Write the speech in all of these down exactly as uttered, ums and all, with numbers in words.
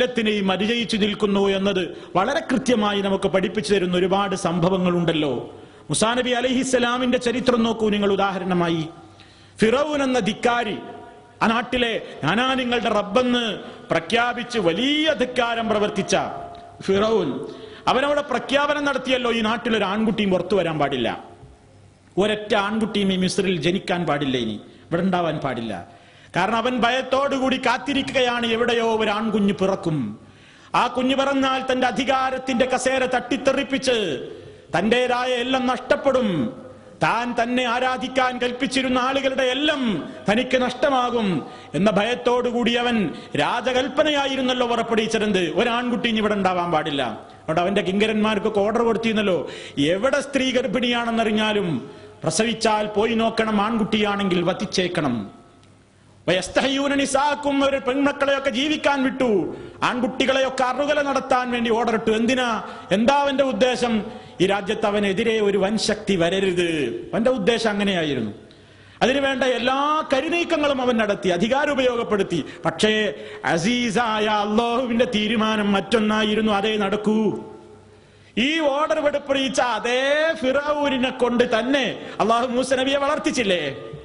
എല്ലാത്തിനെയും അതിജയിച്ചു നിൽക്കുന്നു എന്നത് വളരെ കൃത്യമായി നമുക്ക് പഠിപ്പിച്ചു തരുന്ന ഒരുപാട് സംഭവങ്ങളുണ്ടല്ലോ. മൂസാ നബി അലൈഹിസ്സലാമിന്റെ ചരിത്രം നോക്കൂ നിങ്ങൾ. ഉദാഹരണമായി ഫിറൗൻ എന്ന ധിക്കാരി, ആ നാട്ടിലെ ഞാനാ നിങ്ങളുടെ റബ്ബെന്ന് പ്രഖ്യാപിച്ച് വലിയ ധിക്കാരം പ്രവർത്തിച്ച ഫിറൗൻ, അവനവിടെ പ്രഖ്യാപനം നടത്തിയല്ലോ, ഈ നാട്ടിലൊരു ആൺകുട്ടിയും പുറത്തു വരാൻ പാടില്ല, ഒരൊറ്റ ആൺകുട്ടിയും ഈ മിസ്രിൽ ജനിക്കാൻ പാടില്ല, ഇനി ഇവിടെ ഉണ്ടാവാൻ പാടില്ല. കാരണം അവൻ ഭയത്തോടുകൂടി കാത്തിരിക്കുകയാണ്, എവിടെയോ ഒരു ആൺകുഞ്ഞ് പിറക്കും. ആ കുഞ്ഞു പിറന്നാൽ തന്റെ അധികാരത്തിന്റെ കസേര തട്ടിത്തെറിപ്പിച്ച് തന്റേതായ എല്ലാം നഷ്ടപ്പെടും. താൻ തന്നെ ആരാധിക്കാൻ കൽപ്പിച്ചിരുന്ന ആളുകളുടെ എല്ലാം തനിക്ക് നഷ്ടമാകും എന്ന ഭയത്തോടുകൂടി അവൻ രാജകൽപ്പനയായിരുന്നല്ലോ പുറപ്പെടുവിച്ചിരുന്നത്, ഒരാൺകുട്ടി ഇനി ഇവിടെ ഉണ്ടാവാൻ പാടില്ല. അവിടെ അവന്റെ കിങ്കരന്മാർക്കൊക്കെ ഓർഡർ കൊടുത്തിരുന്നല്ലോ, എവിടെ സ്ത്രീ ഗർഭിണിയാണെന്നറിഞ്ഞാലും പ്രസവിച്ചാൽ പോയി നോക്കണം, ആൺകുട്ടിയാണെങ്കിൽ വധിച്ചേക്കണം. വയസ്തഹയൂനനിസാക്കും, ഒരു പെൺമക്കളെയൊക്കെ ജീവിക്കാൻ വിട്ടു, ആൺകുട്ടികളെയൊക്കെ അറുകല നടത്താൻ വേണ്ടി ഓർഡർ ഇട്ടു. എന്തിനാ? എന്താ അവന്റെ ഉദ്ദേശം? ഈ രാജ്യത്ത് അവനെതിരെ ഒരു വൻശക്തി വരരുത്. അവന്റെ ഉദ്ദേശം അങ്ങനെയായിരുന്നു. അതിനുവേണ്ട എല്ലാ കരുനീക്കങ്ങളും അവൻ നടത്തി, അധികാരം ഉപയോഗപ്പെടുത്തി. പക്ഷേ അസീസായ അല്ലാഹുവിന്റെ തീരുമാനം മറ്റൊന്നായിരുന്നു, അതേ നടക്കൂ. ഈ ഓർഡർ വെടുപ്പിച്ച അതേ ഫിറഔനിനെ കൊണ്ട് തന്നെ അള്ളാഹു മൂസ നബിയെ വളർത്തിച്ചില്ലേ?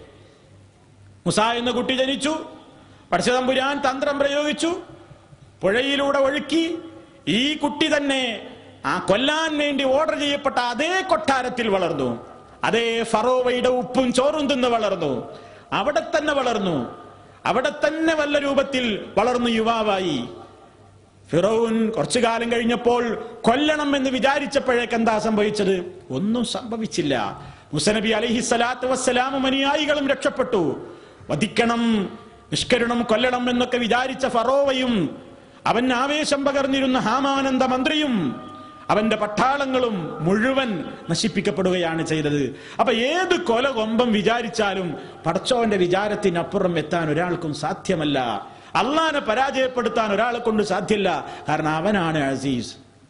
മൂസ എന്ന കുട്ടി ജനിച്ചു, പടച്ചതമ്പുരാൻ തന്ത്രം പ്രയോഗിച്ചു, പുഴയിലൂടെ ഒഴുക്കി. ഈ കുട്ടി തന്നെ ആ കൊല്ലാൻ വേണ്ടി ഓർഡർ ചെയ്യപ്പെട്ട അതേ കൊട്ടാരത്തിൽ വളർന്നു, അതേ ഫറോവയുടെ ഉപ്പും ചോറും തിന്ന് വളർന്നു, അവിടെ തന്നെ വളർന്നു, അവിടെ തന്നെ വല്ല രൂപത്തിൽ വളർന്നു യുവാവായി. ഫിറൗൻ കുറച്ചു കാലം കഴിഞ്ഞപ്പോൾ കൊല്ലണം എന്ന് വിചാരിച്ചപ്പോഴേക്ക് എന്താ സംഭവിച്ചത്? ഒന്നും സംഭവിച്ചില്ല. മൂസ നബി അലൈഹിസ്സലാത്തു വസ്സലാമും അനുയായികളും രക്ഷപ്പെട്ടു. വധിക്കണം, നിഷ്കരണം, കൊല്ലണം എന്നൊക്കെ വിചാരിച്ച ഫറോവയും അവൻ ആവേശം പകർന്നിരുന്ന ഹാമാനന്ദ മന്ത്രിയും അവന്റെ പട്ടാളങ്ങളും മുഴുവൻ നശിപ്പിക്കപ്പെടുകയാണ് ചെയ്തത്. അപ്പൊ ഏത് കൊല കൊമ്പം വിചാരിച്ചാലും പടച്ചോന്റെ വിചാരത്തിനപ്പുറം എത്താൻ ഒരാൾക്കും സാധ്യമല്ല. അള്ളാനെ പരാജയപ്പെടുത്താൻ ഒരാളെ കൊണ്ട് സാധ്യമല്ല. കാരണം അവനാണ് അസീസ്,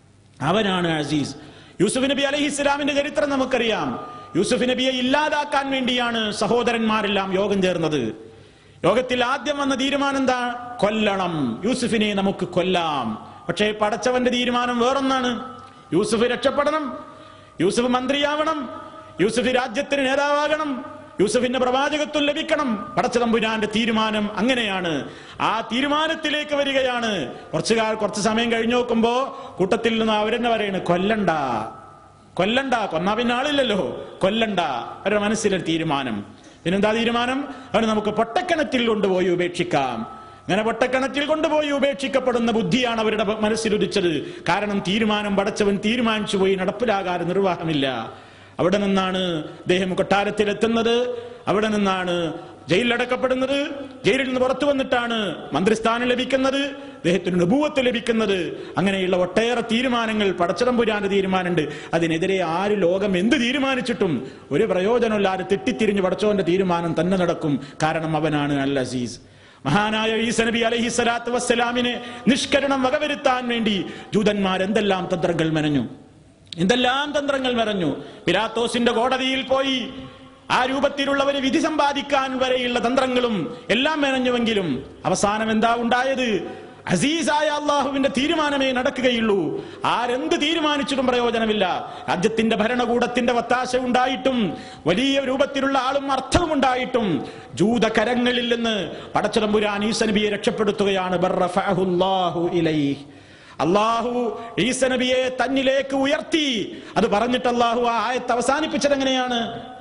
അവനാണ് അസീസ്. യൂസുഫ് നബി അലൈഹിസ്സലാമിന്റെ ചരിത്രം നമുക്കറിയാം. യൂസുഫ് നബിയെ ഇല്ലാതാക്കാൻ വേണ്ടിയാണ് സഹോദരന്മാരെല്ലാം യോഗം ചേർന്നത്. യോഗത്തിൽ ആദ്യം വന്ന തീരുമാനം എന്താ? കൊല്ലണം, യൂസുഫിനെ നമുക്ക് കൊല്ലാം. പക്ഷേ പടച്ചവന്റെ തീരുമാനം വേറൊന്നാണ്. യൂസുഫ് രക്ഷപ്പെടണം, യൂസുഫ് മന്ത്രിയാവണം, യൂസുഫ് രാജ്യത്തിന് നേതാവാകണം, യൂസുഫിന്റെ പ്രവാചകത്വം ലഭിക്കണം. പടച്ചതമ്പുരാന്റെ തീരുമാനം അങ്ങനെയാണ്. ആ തീരുമാനത്തിലേക്ക് വരികയാണ്. കുറച്ചു കാലം കുറച്ച് സമയം കഴിഞ്ഞു നോക്കുമ്പോ കൂട്ടത്തിൽ നിന്ന് അവരെന്നെ പറയണ്, കൊല്ലണ്ട കൊല്ലണ്ട കൊന്നാ പിന്നെ ആളില്ലല്ലോ, കൊല്ലണ്ട. അവരുടെ മനസ്സിലൊരു തീരുമാനം. പിന്നെന്താ തീരുമാനം? അവന് നമുക്ക് പൊട്ടക്കിണറ്റിൽ കൊണ്ടുപോയി ഉപേക്ഷിക്കാം. അങ്ങനെ പൊട്ടക്കിണറ്റിൽ കൊണ്ടുപോയി ഉപേക്ഷിക്കപ്പെടുന്ന ബുദ്ധിയാണ് അവരുടെ മനസ്സിലുദിച്ചത്. കാരണം തീരുമാനം പടച്ചവൻ തീരുമാനിച്ചു പോയി, നടപ്പിലാകാതെ നിർവാഹമില്ല. അവിടെ നിന്നാണ് അദ്ദേഹം കൊട്ടാരത്തിലെത്തുന്നത്, അവിടെ നിന്നാണ് ജയിലിലടക്കപ്പെടുന്നത്, ജയിലിൽ നിന്ന് പുറത്തു വന്നിട്ടാണ് മന്ത്രിസ്ഥാനം ലഭിക്കുന്നത്, അദ്ദേഹത്തിന് നബുവത്ത് ലഭിക്കുന്നത്. അങ്ങനെയുള്ള ഒട്ടേറെ തീരുമാനങ്ങൾ പടച്ചതമ്പുരാന്റെ തീരുമാനമുണ്ട്. അതിനെതിരെ ആര് ലോകം എന്ത് തീരുമാനിച്ചിട്ടും ഒരു പ്രയോജനമില്ലാതെ തെറ്റിത്തിരിഞ്ഞ് പടച്ചോന്റെ തീരുമാനം തന്നെ നടക്കും. കാരണം അവനാണ് അൽ അസീസ്. മഹാനായ ഈസ നബി അലൈഹിസ്സലാത്തു വസ്സലാമിനെ നിഷ്കരണം വകവരുത്താൻ വേണ്ടി ജൂതന്മാർ എന്തെല്ലാം തന്ത്രങ്ങൾ മെനഞ്ഞു, എന്തെല്ലാം തന്ത്രങ്ങൾ മെനഞ്ഞു. പിലാത്തോസിന്റെ കോടതിയിൽ പോയി ആ രൂപത്തിലുള്ളവരെ വിധി സമ്പാദിക്കാൻ വരെയുള്ള തന്ത്രങ്ങളും എല്ലാം മെനഞ്ഞുവെങ്കിലും അവസാനം എന്താ ഉണ്ടായത്? അസീസായ അള്ളാഹുവിന്റെ തീരുമാനമേ നടക്കുകയുള്ളൂ. ആരെന്ത് തീരുമാനിച്ചിട്ടും പ്രയോജനമില്ല. രാജ്യത്തിന്റെ ഭരണകൂടത്തിന്റെ വത്താശ ഉണ്ടായിട്ടും വലിയ രൂപത്തിലുള്ള ആളും അർത്ഥവും ഉണ്ടായിട്ടും ജൂതകരങ്ങളിൽ നിന്ന് പടച്ചതമ്പുരാൻ ഈസ നബിയെ രക്ഷപ്പെടുത്തുകയാണ്. ബർറഫഅഹുല്ലാഹു ഇലൈഹി, അള്ളാഹു ഈസ നബിയെ തന്നിലേക്ക് ഉയർത്തി. അത് പറഞ്ഞിട്ട് അള്ളാഹു ആ ആയത്ത് അവസാനിപ്പിച്ചത് എങ്ങനെയാണ്?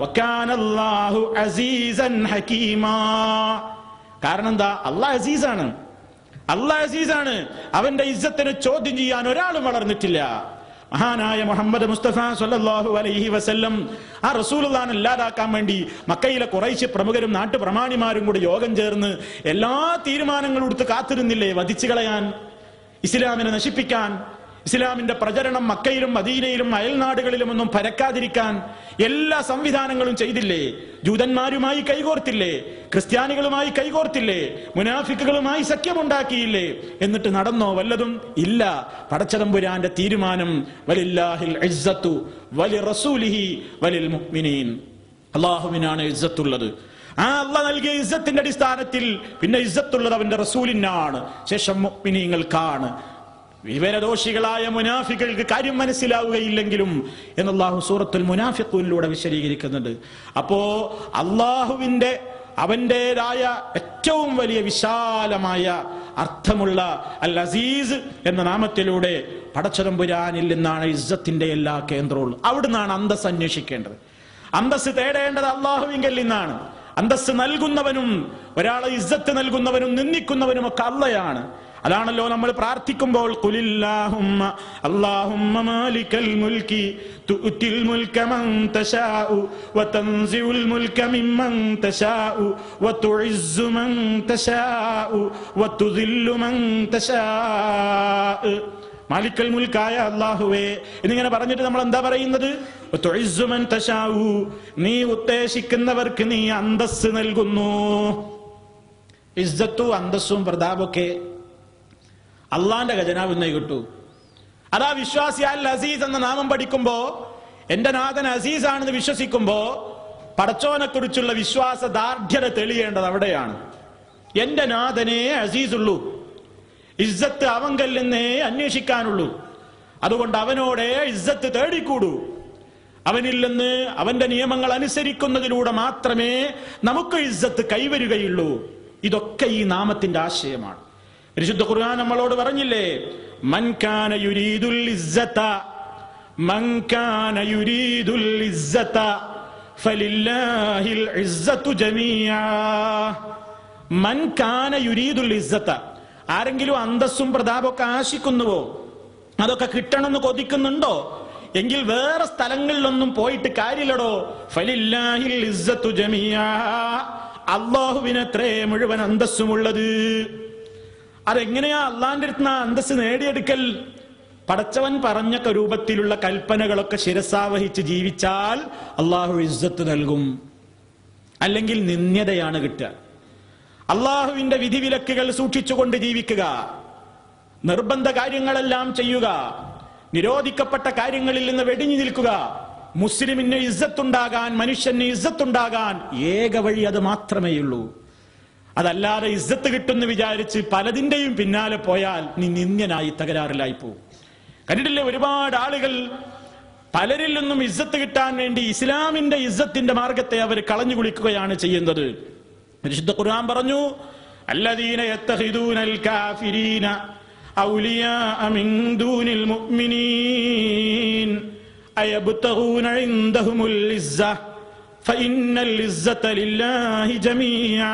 വകാനല്ലാഹു അസീസൻ ഹകീമാ. കാരണം എന്താ? അള്ളാഹ് അസീസാണ്, അള്ളാഹ് അസീസാണ്. അവന്റെ ഇസ്സത്തിനെ ചോദ്യം ചെയ്യാൻ ഒരാളും വളർന്നിട്ടില്ല. മഹാനായ മുഹമ്മദ് മുസ്തഫ സല്ലല്ലാഹു അലൈഹി വസല്ലം ആ റസൂലുള്ളാഹിനെ ഇല്ലാതാക്കാൻ വേണ്ടി മക്കയിലെ ഖുറൈശ് പ്രമുഖരും നാട്ടു പ്രമാണിമാരും കൂടി യോഗം ചേർന്ന് എല്ലാ തീരുമാനങ്ങളും എടുത്ത് കാത്തിരുന്നില്ലേ വധിച്ചു കളയാൻ, ഇസ്ലാമിനെ നശിപ്പിക്കാൻ, ഇസ്ലാമിന്റെ പ്രചരണം മക്കയിലും മദീനയിലും അയൽനാടുകളിലും ഒന്നും പരക്കാതിരിക്കാൻ എല്ലാ സംവിധാനങ്ങളും ചെയ്തില്ലേ? ജൂതന്മാരുമായി കൈകോർത്തില്ലേ? ക്രിസ്ത്യാനികളുമായി കൈകോർത്തില്ലേ? മുനാഫിക്കുകളുമായി സഖ്യമുണ്ടാക്കിയില്ലേ? എന്നിട്ട് നടന്നോ വല്ലതും? ഇല്ല. പടച്ചതമ്പുരാന്റെ തീരുമാനം വലില്ലാഹിൽ ഇസ്സത്തു വലിറസൂലിഹി വലിൽ മുഅ്മിനീൻ. അല്ലാഹുവിനാണ് ഇസ്സത്തുള്ളത്, ആ അള്ളാഹ് നൽകിയ ഇസ്സത്തിന്റെ അടിസ്ഥാനത്തിൽ പിന്നെ ഇസ്സത്തുള്ളത് അവന്റെ റസൂലിനാണ്, ശേഷം മുഅ്മിനീങ്ങൾക്കാണ്. വിവരദോഷികളായ മുനാഫികൾക്ക് കാര്യം മനസ്സിലാവുകയില്ലെങ്കിലും എന്ന് അല്ലാഹു സൂറത്തുൽ മുനാഫിഖൂനിലൂടെ വിശദീകരിക്കുന്നുണ്ട്. അപ്പോ അള്ളാഹുവിന്റെ അവന്റേതായ ഏറ്റവും വലിയ വിശാലമായ അർത്ഥമുള്ള അൽ അസീസ് എന്ന നാമത്തിലൂടെ പടച്ചതമ്പുരാനിൽ നിന്നാണ് ഇസ്സത്തിന്റെ എല്ലാ കേന്ദ്രവും. അവിടുന്നാണ് അന്തസ് അന്വേഷിക്കേണ്ടത്. അന്തസ് തേടേണ്ടത് അള്ളാഹുവിങ്കൽ നിന്നാണ്. അന്തസ് നൽകുന്നവനും ഒരാളെ ഇസ്സത്ത് നൽകുന്നവനും നിന്ദിക്കുന്നവനും ഒക്കെ അള്ളയാണ്. അതാണല്ലോ നമ്മൾ പ്രാർത്ഥിക്കുമ്പോൾ ഖുലില്ലാഹുമ്മ അല്ലാഹുമ്മ മാലിക്കൽ മുൽക്കി തുഅ്തിൽ മുൽക മൻ തശാഉ വതൻസിഉൽ മുൽക മിമ്മൻ തശാഉ വതുഇസ്സു മൻ തശാഉ വതുദില്ലു മൻ തശാഉ. മാലിക്കൽ മുൽക്കായ അല്ലാഹുവേ എന്നിങ്ങനെ പറഞ്ഞിട്ട് നമ്മൾ എന്താ പറയുന്നത്? വതുഇസ്സു മൻ തശാഉ, നീ ഉദ്ദേശിക്കുന്നവർക്ക് നീ അന്തസ്സ് നൽകുന്നു. ഇസ്സത്തും അന്തസ്സും പ്രതാപമൊക്കെ അള്ളാന്റെ ഖജനാവിൽ നിന്ന് കിട്ടൂ. അതാ വിശ്വാസി അൽ അസീസ് എന്ന നാമം പഠിക്കുമ്പോ, എന്റെ നാഥൻ അസീസ് ആണെന്ന് വിശ്വസിക്കുമ്പോ പടച്ചോനെ കുറിച്ചുള്ള വിശ്വാസ ദാർഢ്യത തെളിയേണ്ടത് അവിടെയാണ്. എന്റെ നാഥനെ അസീസുള്ളൂ, ഇസ്സത്ത് അവങ്കൽ നിന്നേ അന്വേഷിക്കാനുള്ളൂ. അതുകൊണ്ട് അവനോടെ ഇസ്സത്ത് തേടിക്കൂടൂ. അവനിൽ നിന്ന് അവന്റെ നിയമങ്ങൾ അനുസരിക്കുന്നതിലൂടെ മാത്രമേ നമുക്ക് ഇസ്സത്ത് കൈവരുകയുള്ളൂ. ഇതൊക്കെ ഈ നാമത്തിന്റെ ആശയമാണ്. പരിശുദ്ധ ഖുർആൻ നമ്മളോട് പറഞ്ഞില്ലേ, മൻ കാന യുരീദുൽ ഇസ്സത മൻ കാന യുരീദുൽ ഇസ്സത ഫലില്ലാഹിൽ ഇസ്സതു ജമീഅ. മൻ കാന യുരീദുൽ ഇസ്സത, ആരെങ്കിലും അന്തസ്സും പ്രതാപമൊക്കെ ആശിക്കുന്നുവോ, അതൊക്കെ കിട്ടണമെന്ന് കൊതിക്കുന്നുണ്ടോ, എങ്കിൽ വേറെ സ്ഥലങ്ങളിലൊന്നും പോയിട്ട് കാര്യമില്ലടോ. ഫലില്ലാഹിൽ ഇസ്സതു ജമീഅ, അല്ലാഹുവിനത്രേ മുഴുവൻ അന്തസ്സുമുള്ളത്. അതെങ്ങനെയാ അള്ളാന്റെ അടുത്ത് അന്തസ്സ് നേടിയെടുക്കൽ? പടച്ചവൻ പറഞ്ഞ രൂപത്തിലുള്ള കൽപ്പനകളൊക്കെ ശിരസാവഹിച്ച് ജീവിച്ചാൽ അള്ളാഹു ഇസ്സത്ത് നൽകും. അല്ലെങ്കിൽ നിന്ദ്യതയാണ് കിട്ടുക. അള്ളാഹുവിന്റെ വിധിവിലക്കുകൾ സൂക്ഷിച്ചുകൊണ്ട് ജീവിക്കുക, നിർബന്ധ കാര്യങ്ങളെല്ലാം ചെയ്യുക, നിരോധിക്കപ്പെട്ട കാര്യങ്ങളിൽ നിന്ന് വെടിഞ്ഞു നിൽക്കുക. മുസ്ലിമിന് ഇസ്സത്തുണ്ടാകാൻ, മനുഷ്യന് ഇസ്സത്തുണ്ടാകാൻ ഏക വഴി അത് മാത്രമേയുള്ളൂ. അതല്ലാതെ ഇസ്സത്ത് കിട്ടുമെന്ന് വിചാരിച്ച് പലതിന്റെയും പിന്നാലെ പോയാൽ നീ നിന്ദ്യനായി തകരാറിലായി പോകും. കണ്ടിട്ടില്ലേ, ഒരുപാട് ആളുകൾ പലരിൽ നിന്നും ഇസ്സത്ത് കിട്ടാൻ വേണ്ടി ഇസ്ലാമിന്റെ ഇസ്സത്തിന്റെ മാർഗത്തെ അവർ കളഞ്ഞു കുളിക്കുകയാണ് ചെയ്യുന്നത്. പരിശുദ്ധ ഖുർആൻ പറഞ്ഞു, അല്ലദീന യത്തഖിദൂനൽ കാഫിരീന ഔലിയാഅ മിൻ ദൂനിൽ മുഅ്മിനീൻ അയബ്തഗൂന ഇൻദഹുമുൽ ഇസ്സ ഫഇന്നൽ ഇസ്സത ലില്ലാഹി ജമീഅ.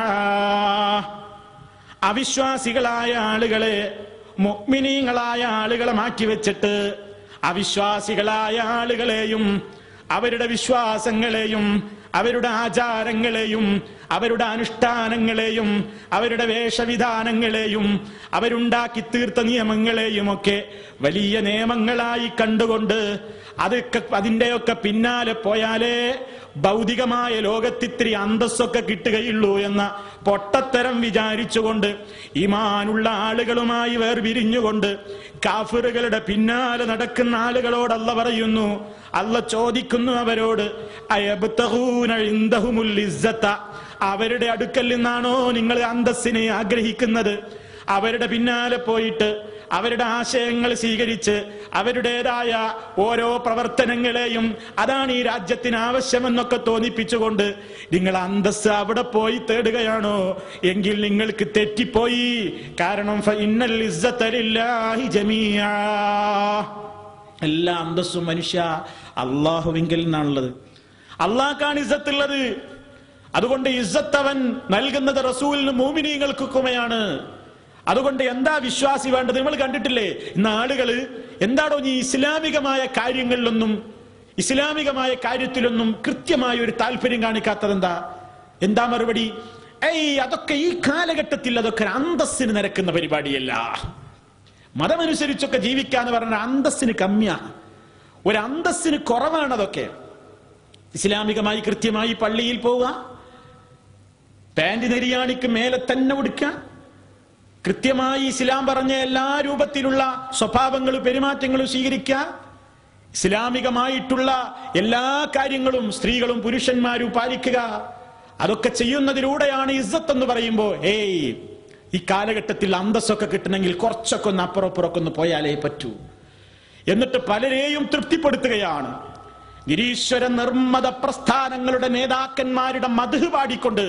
അവിശ്വാസികളായ ആളുകളെ മുഅ്മിനീങ്ങളായ ആളുകളെ മാറ്റിവെച്ചിട്ട് അവിശ്വാസികളായ ആളുകളെയും അവരുടെ വിശ്വാസങ്ങളെയും അവരുടെ ആചാരങ്ങളെയും അവരുടെ അനുഷ്ഠാനങ്ങളെയും അവരുടെ വേഷവിധാനങ്ങളെയും അവരുണ്ടാക്കി തീർത്ത നിയമങ്ങളെയും ഒക്കെ വലിയ നിയമങ്ങളായി കണ്ടുകൊണ്ട് അതൊക്കെ അതിൻ്റെയൊക്കെ പിന്നാലെ പോയാലേ ഭൗതികമായ ലോകത്തിത്തിരി അന്തസ്സൊക്കെ കിട്ടുകയുള്ളൂ എന്ന പൊട്ടത്തരം വിചാരിച്ചുകൊണ്ട് ഈമാനുള്ള ആളുകളുമായി വേർപിരിഞ്ഞുകൊണ്ട് കാഫിറുകളുടെ പിന്നാലെ നടക്കുന്ന ആളുകളോട് അല്ലാഹ് പറയുന്നു, അല്ലാഹ് ചോദിക്കുന്നു അവരോട്, അയബ്തഗൂന ഇൻദഹുമുൽ ഇസ്സത, അവരുടെ അടുക്കൽ നിന്നാണോ നിങ്ങൾ അന്തസ്സിനെ ആഗ്രഹിക്കുന്നത്? അവരുടെ പിന്നാലെ പോയിട്ട് അവരുടെ ആശയങ്ങൾ സ്വീകരിച്ച് അവരുടേതായ ഓരോ പ്രവർത്തനങ്ങളെയും അതാണ് ഈ രാജ്യത്തിന് ആവശ്യമെന്നൊക്കെ തോന്നിപ്പിച്ചുകൊണ്ട് നിങ്ങൾ അന്തസ്സ് അവിടെ പോയി തേടുകയാണോ? എങ്കിൽ നിങ്ങൾക്ക് തെറ്റിപ്പോയി. കാരണം ഫഇന്നൽ ഇസ്സത ലില്ലാഹി ജമീഅ, എല്ലാ അന്തസ്സും മനുഷ്യ അല്ലാഹുവിങ്കൽ നിന്നാണുള്ളത്. അല്ലാഹ്ക്കാണ് ഇസ്സത്തുള്ളത്. അതുകൊണ്ട് ഇസ്സത്ത് അവൻ നൽകുന്നത് റസൂലിനും മുഅ്മിനീങ്ങൾക്കുമയാണ്. അതുകൊണ്ട് എന്താ വിശ്വാസി വേണ്ടത്? നമ്മൾ കണ്ടിട്ടില്ലേ, ഇന്ന് ആളുകള് എന്താണോ ഈ ഇസ്ലാമികമായ കാര്യങ്ങളിലൊന്നും ഇസ്ലാമികമായ കാര്യത്തിലൊന്നും കൃത്യമായ ഒരു താല്പര്യം കാണിക്കാത്തത് എന്താ? എന്താ മറുപടി? ഏയ് അതൊക്കെ ഈ കാലഘട്ടത്തിൽ അതൊക്കെ അന്തസ്സിന് നിരക്കുന്ന പരിപാടിയല്ല. മതമനുസരിച്ചൊക്കെ ജീവിക്കാന്ന് പറഞ്ഞ അന്തസ്സിന് കമ്മിയാണ്, ഒരു അന്തസ്സിന് കുറവാണ് അതൊക്കെ. ഇസ്ലാമികമായി കൃത്യമായി പള്ളിയിൽ പോവുക, പാന്റ് നെരിയാണിക്ക് മേലെ തന്നെ ഉടുക്കുക, കൃത്യമായി ഇസ്ലാം പറഞ്ഞ എല്ലാ രൂപത്തിലുള്ള സ്വഭാവങ്ങളും പെരുമാറ്റങ്ങളും സ്വീകരിക്കുക, ഇസ്ലാമികമായിട്ടുള്ള എല്ലാ കാര്യങ്ങളും സ്ത്രീകളും പുരുഷന്മാരും പാലിക്കുക, അതൊക്കെ ചെയ്യുന്നതിലൂടെയാണ് ഇസ്സത്ത് എന്ന് പറയുമ്പോ ഏയ് ഈ കാലഘട്ടത്തിൽ അന്തസ്സൊക്കെ കിട്ടണമെങ്കിൽ കുറച്ചൊക്കെ ഒന്ന് അപ്പുറപ്പുറമൊക്കെ ഒന്ന് പോയാലേ പറ്റൂ എന്നിട്ട് പലരെയും തൃപ്തിപ്പെടുത്തുകയാണ്. നിരീശ്വര നിർമ്മത പ്രസ്ഥാനങ്ങളുടെ നേതാക്കന്മാരുടെ മദ്ഹ് പാടിക്കൊണ്ട്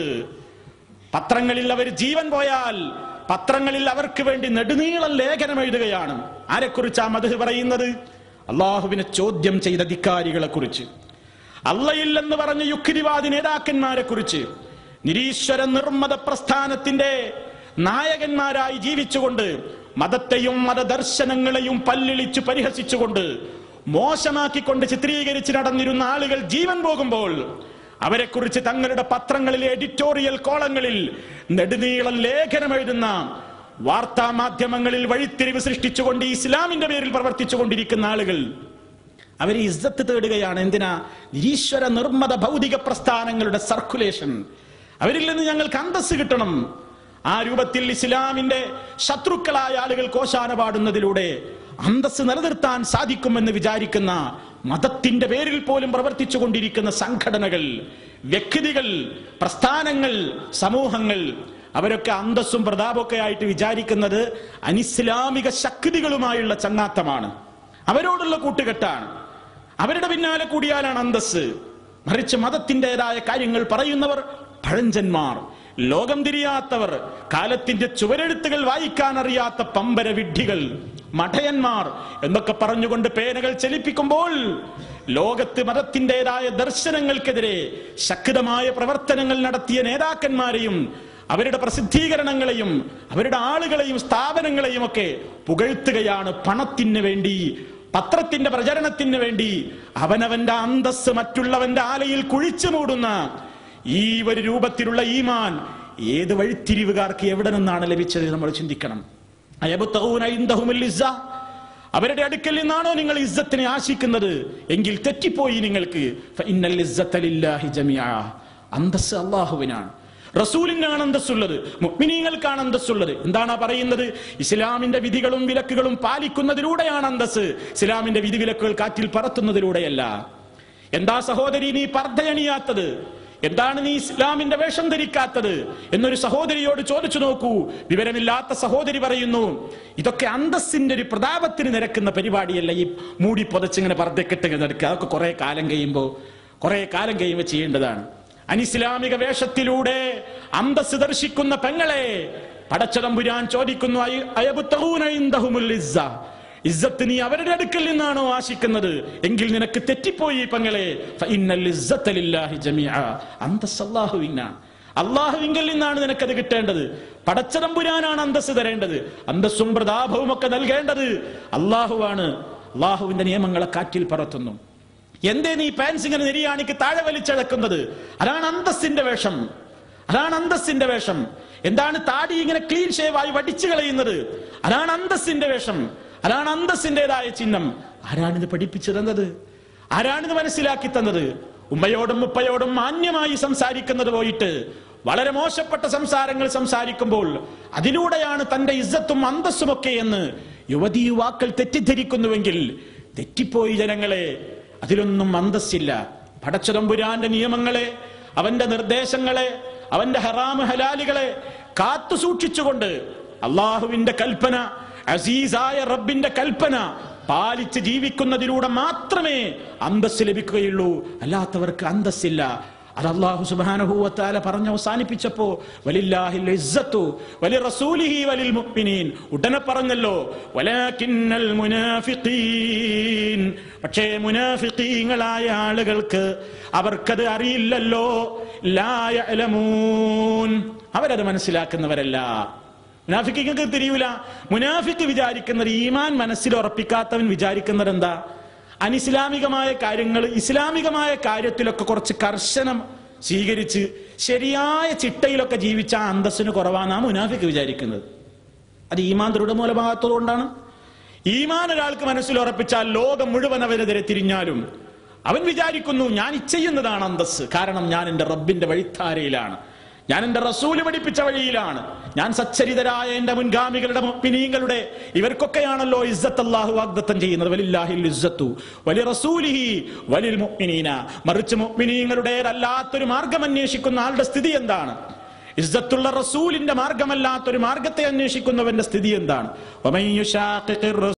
പത്രങ്ങളിൽ അവർ ജീവൻ പോയാൽ പത്രങ്ങളിൽ അവർക്ക് വേണ്ടി നെടുനീളം ലേഖനം എഴുതുകയാണ്. ആരെക്കുറിച്ചാ മദ്ഹ് പറയുന്നത്? അള്ളാഹുവിനെ ചോദ്യം ചെയ്ത ധിക്കാരികളെ കുറിച്ച്, അള്ളയില്ലെന്ന് പറഞ്ഞ യുക്തിവാദി നേതാക്കന്മാരെ കുറിച്ച്, നിരീശ്വര നിർമ്മത പ്രസ്ഥാനത്തിന്റെ നായകന്മാരായി ജീവിച്ചുകൊണ്ട് മതത്തെയും മതദർശനങ്ങളെയും പല്ലിളിച്ചു പരിഹസിച്ചുകൊണ്ട് മോശമാക്കിക്കൊണ്ട് ചിത്രീകരിച്ച് നടന്നിരുന്ന ആളുകൾ ജീവൻ പോകുമ്പോൾ അവരെ കുറിച്ച് തങ്ങളുടെ പത്രങ്ങളിലെ എഡിറ്റോറിയൽ കോളങ്ങളിൽ നെടുനീളം ലേഖനം എഴുതുന്ന വാർത്താ മാധ്യമങ്ങളിൽ വഴിത്തിരിവ് സൃഷ്ടിച്ചുകൊണ്ട് ഇസ്ലാമിന്റെ പേരിൽ പ്രവർത്തിച്ചു കൊണ്ടിരിക്കുന്ന ആളുകൾ അവർ ഇസ്സത്ത് തേടുകയാണ്. എന്തിനാ? നിരീശ്വര നിർമ്മത ഭൗതിക പ്രസ്ഥാനങ്ങളുടെ സർക്കുലേഷൻ, അവരിൽ നിന്ന് ഞങ്ങൾക്ക് അന്തസ്സ് കിട്ടണം. ആ രൂപത്തിൽ ഇസ്ലാമിന്റെ ശത്രുക്കളായ ആളുകൾ കോശാന പാടുന്നതിലൂടെ അന്തസ്സ് നിലനിർത്താൻ സാധിക്കുമെന്ന് വിചാരിക്കുന്ന മതത്തിന്റെ പേരിൽ പോലും പ്രവർത്തിച്ചു കൊണ്ടിരിക്കുന്ന സംഘടനകൾ, വ്യക്തികൾ, പ്രസ്ഥാനങ്ങൾ, സമൂഹങ്ങൾ, അവരൊക്കെ അന്തസ്സും പ്രതാപമൊക്കെ ആയിട്ട് വിചാരിക്കുന്നത് അനിസ്ലാമിക ശക്തികളുമായുള്ള ചങ്ങാത്തമാണ്, അവരോടുള്ള കൂട്ടുകെട്ടാണ്, അവരുടെ പിന്നാലെ കൂടിയാലാണ് അന്തസ്സ്. മറിച്ച് മതത്തിൻ്റെതായ കാര്യങ്ങൾ പറയുന്നവർ പഴഞ്ചന്മാർ, ലോകം തിരിയാത്തവർ, കാലത്തിന്റെ ചുവരെഴുത്തുകൾ വായിക്കാൻ അറിയാത്ത പമ്പര വിഡ്ഢികൾ, മഠയന്മാർ എന്നൊക്കെ പറഞ്ഞുകൊണ്ട് പേനകൾ ചലിപ്പിക്കുമ്പോൾ ലോകത്ത് മതത്തിൻ്റെതായ ദർശനങ്ങൾക്കെതിരെ ശക്തമായ പ്രവർത്തനങ്ങൾ നടത്തിയ നേതാക്കന്മാരെയും അവരുടെ പ്രസിദ്ധീകരണങ്ങളെയും അവരുടെ ആളുകളെയും സ്ഥാപനങ്ങളെയും ഒക്കെ പുകഴ്ത്തുകയാണ്. പണത്തിന് വേണ്ടി, പത്രത്തിന്റെ പ്രചരണത്തിന് വേണ്ടി അവനവന്റെ അന്തസ്സ് മറ്റുള്ളവന്റെ ആലയിൽ കുഴിച്ചു മൂടുന്ന ഈ ഒരു രൂപത്തിലുള്ള ഈമാൻ ഏത് വഴിത്തിരിവുകാർക്ക് എവിടെ നിന്നാണ് ലഭിച്ചത് നമ്മൾ ചിന്തിക്കണം. അവരുടെ അടുക്കൽ നിന്നാണോ നിങ്ങൾ ഇസ്സത്തിനെ ആശിക്കുന്നത്? എങ്കിൽ തെറ്റിപ്പോയി നിങ്ങൾക്ക്. അന്തസ്സ് അള്ളാഹുവിനാണ്, റസൂലിനാണ് അന്തസ്സുള്ളത്, മുഅ്മിനീങ്ങൾക്കാണ് അന്തസ്സുള്ളത്. എന്താണ് പറയുന്നത്? ഇസ്ലാമിന്റെ വിധികളും വിലക്കുകളും പാലിക്കുന്നതിലൂടെയാണ് അന്തസ്സ്, ഇസ്ലാമിന്റെ വിധി വിലക്കുകൾ കാറ്റിൽ പറത്തുന്നതിലൂടെയല്ല. എന്താ സഹോദരി നീ പർദ്ദയണിയാത്തത്? എന്താണ് നീ ഇസ്ലാമിന്റെ വേഷം ധരിക്കാത്തത് എന്നൊരു സഹോദരിയോട് ചോദിച്ചു നോക്കൂ. വിവരമില്ലാത്ത സഹോദരി പറയുന്നു, ഇതൊക്കെ അന്തസ്സിന്റെ ഒരു പ്രതാപത്തിന് നിരക്കുന്ന പരിപാടിയല്ല, ഈ മൂടി പൊതച്ചിങ്ങനെ പർദ്ദക്കെട്ട് നടക്കുക, അതൊക്കെ കുറെ കാലം കഴിയുമ്പോൾ കുറെ കാലം കഴിയുമ്പോൾ ചെയ്യേണ്ടതാണ്. അനിസ്ലാമിക വേഷത്തിലൂടെ അന്തസ് ദർശിക്കുന്ന പെങ്ങളെ പടച്ചതമ്പുരാൻ ചോദിക്കുന്നു, അയബ്തഗൂന ഇൻദഹുമുൽ ഇസ്സ, ഇസ്സത്ത് നീ അവരുടെ അടുക്കൽ നിന്നാണോ ആശിക്കുന്നത്? എങ്കിൽ നിനക്ക് തെറ്റിപ്പോയി പെങ്ങളെ. ഫഇന്നൽ ഇസ്സത ലില്ലാഹി ജമീഅ, അന്തസ് അല്ലാഹുവിനാണ്, അല്ലാഹുവിങ്കിൽ നിന്നാണ് നിനക്കത് കിട്ടേണ്ടത്. പടച്ചതമ്പുരാനാണ് അന്തസ് തരേണ്ടത്, അന്തസ്സും പ്രതാപവും ഒക്കെ നൽകേണ്ടത് അല്ലാഹുവാണ്. അല്ലാഹുവിന്റെ നിയമങ്ങളെ കാറ്റിൽ പറത്തുന്നു. എന്തേ നീ പാൻസ് ഇങ്ങനെ നെരിയാണിക്ക് താഴെ വലിച്ചഴക്കുന്നത്? അതാണ് അന്തസ്സിന്റെ വേഷം, അതാണ് അന്തസ്സിന്റെ വേഷം. എന്താണ് താടി ഇങ്ങനെ ക്ലീൻ ഷേവായി വടിച്ചു കളയുന്നത്? അതാണ് അന്തസ്സിന്റെ വേഷം, അതാണ് അന്തസ്സിന്റേതായ ചിഹ്നം. ആരാണിത് പഠിപ്പിച്ചു തന്നത്? ആരാണിത് മനസ്സിലാക്കി തന്നത്? ഉമ്മയോടും ഉപ്പയോടും മാന്യമായി സംസാരിക്കുന്നത് പോയിട്ട് വളരെ മോശപ്പെട്ട സംസാരങ്ങൾ സംസാരിക്കുമ്പോൾ അതിലൂടെയാണ് തന്റെ ഇസ്സത്തും അന്തസ്സും ഒക്കെ എന്ന് യുവതി യുവാക്കൾ തെറ്റിദ്ധരിക്കുന്നുവെങ്കിൽ തെറ്റിപ്പോയി ജനങ്ങളെ. അതിലൊന്നും അന്തസ്സില്ല. പടച്ചതമ്പുരാന്റെ നിയമങ്ങളെ, അവന്റെ നിർദ്ദേശങ്ങളെ, അവന്റെ ഹറാമ് ഹലാലുകളെ കാത്തു സൂക്ഷിച്ചുകൊണ്ട് അള്ളാഹുവിന്റെ കൽപ്പന, അസീസായ റബ്ബിന്റെ കൽപ്പന പാലിച്ച് ജീവിക്കുന്നതിലൂടെ മാത്രമേ അന്തസ്സ് ലഭിക്കുകയുള്ളൂ. അല്ലാത്തവർക്ക് അന്തസ്സില്ല. അത് അല്ലാഹു സുബ്ഹാനഹു വ തആല പറഞ്ഞു അവസാനിപ്പിച്ചപ്പോ വലില്ലാഹിൽ ഇസ്സത്തു വലിറസൂലിഹി വലിൽ മുഅ്മിനീൻ ഉടനെ പറഞ്ഞല്ലോ വലാകിന്നൽ മുനാഫിഖീൻ, പക്ഷേ മുനാഫിഖീങ്ങളായ ആളുകൾക്ക് അവർക്കത് അറിയില്ലല്ലോ. ലാ യഅലമൂൻ, അവരത് മനസ്സിലാക്കുന്നവരല്ല. മുനാഫിഖിങ്ങൾക്ക് തിരിയൂല. മുനാഫിക്ക് വിചാരിക്കുന്നത്, ഈമാൻ മനസ്സിൽ ഉറപ്പിക്കാത്തവൻ വിചാരിക്കുന്നത് എന്താ? അനിസ്ലാമികമായ കാര്യങ്ങൾ ഇസ്ലാമികമായ കാര്യത്തിലൊക്കെ കുറച്ച് കർശനം സ്വീകരിച്ച് ശരിയായ ചിട്ടയിലൊക്കെ ജീവിച്ച അന്തസ്സിന് കുറവാണ് മുനാഫിക്ക് വിചാരിക്കുന്നത്. അത് ഈമാൻ ദൃഢമൂലഭാഗത്തോടുകൊണ്ടാണ്. ഈമാൻ ഒരാൾക്ക് മനസ്സിൽ ഉറപ്പിച്ചാൽ ലോകം മുഴുവൻ അവനെതിരെ തിരിഞ്ഞാലും അവൻ വിചാരിക്കുന്നു ഞാൻ ചെയ്യുന്നതാണ് അന്തസ്സ്, കാരണം ഞാൻ എൻ്റെ റബ്ബിന്റെ വഴിത്താരയിലാണ്, ഞാൻ എൻ്റെ റസൂല് പഠിപ്പിച്ച വഴിയിലാണ്, ഞാൻ സച്ചരിതരായ എന്റെ മുൻഗാമികളുടെ മുഅ്മിനീങ്ങളുടെ ഇവർക്കൊക്കെയാണല്ലോ ഇസ്സത്ത് അല്ലാഹു വാഗ്ദത്തം ചെയ്യുന്നത്. വലില്ലാഹിൽ ഇസ്സത്തു വലി റസൂലിഹി വലിൽ മുഅ്മിനീന. മറിച്ച് മുഅ്മിനീങ്ങളുടേതല്ലാത്തൊരു മാർഗം അന്വേഷിക്കുന്ന ആളുടെ സ്ഥിതി എന്താണ്? ഇസ്സത്തുള്ള റസൂലിന്റെ മാർഗമല്ലാത്തൊരു മാർഗത്തെ അന്വേഷിക്കുന്നവന്റെ സ്ഥിതി എന്താണ്?